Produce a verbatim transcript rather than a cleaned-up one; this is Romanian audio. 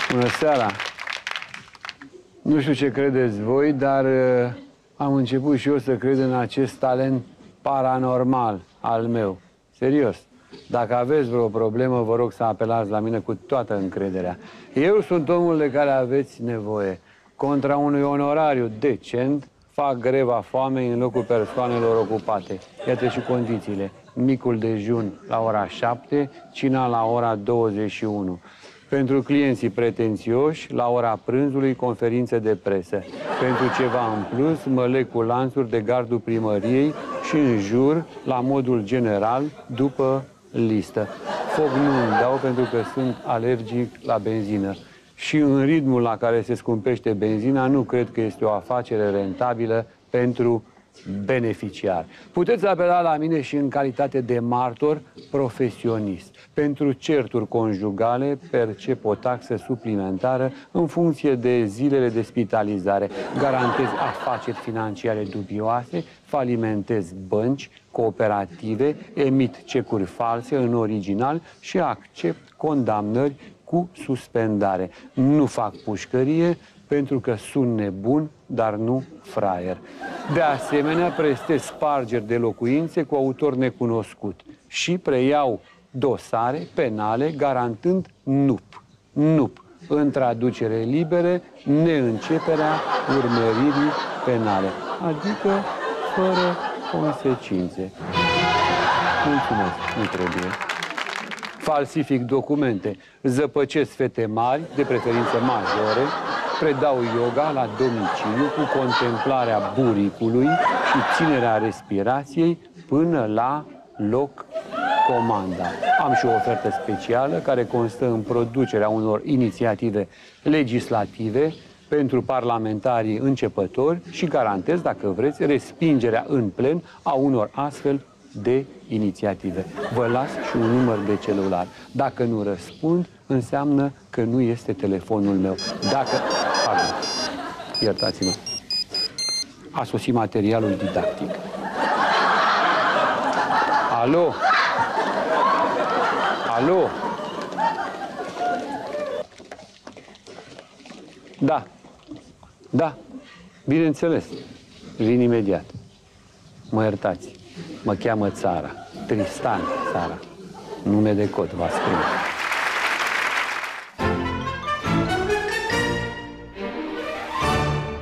Bună seara! Nu știu ce credeți voi, dar uh, am început și eu să cred în acest talent paranormal al meu. Serios. Dacă aveți vreo problemă, vă rog să apelați la mine cu toată încrederea. Eu sunt omul de care aveți nevoie. Contra unui onorariu decent, fac greva foamei în locul persoanelor ocupate. Iată și condițiile. Micul dejun la ora șapte, cina la ora douăzeci și unu. Pentru clienții pretențioși, la ora prânzului, conferințe de presă. Pentru ceva în plus, mă leg cu lanțuri de gardul primăriei și în jur, la modul general, după listă. Foc nu îmi dau pentru că sunt alergic la benzină. Și în ritmul la care se scumpește benzina, nu cred că este o afacere rentabilă pentru beneficiar. Puteți apela la mine și în calitate de martor profesionist. Pentru certuri conjugale percep o taxă suplimentară în funcție de zilele de spitalizare. Garantez afaceri financiare dubioase, falimentez bănci, cooperative, emit cecuri false în original și accept condamnări cu suspendare. Nu fac pușcărie pentru că sunt nebun, dar nu fraier. De asemenea, prestez spargeri de locuințe cu autor necunoscut și preiau dosare penale garantând N U P. N U P, în traducere libere, neînceperea urmăririi penale, adică fără consecințe. Mulțumesc, nu trebuie. Falsific documente, zăpăcesc fete mari, de preferință majore, predau yoga la domiciliu cu contemplarea buricului și ținerea respirației până la loc comanda. Am și o ofertă specială care constă în producerea unor inițiative legislative pentru parlamentarii începători și garantez, dacă vreți, respingerea în plen a unor astfel de inițiative. Vă las și un număr de celular. Dacă nu răspund, înseamnă că nu este telefonul meu. Dacă... Pardon. Iertați-mă. A sosit materialul didactic. Alo? Alo? Da. Da. Bineînțeles. Vin imediat. Mă iertați. Mă cheamă Țara. Tristan Țara. Nume de cod, v-a scris.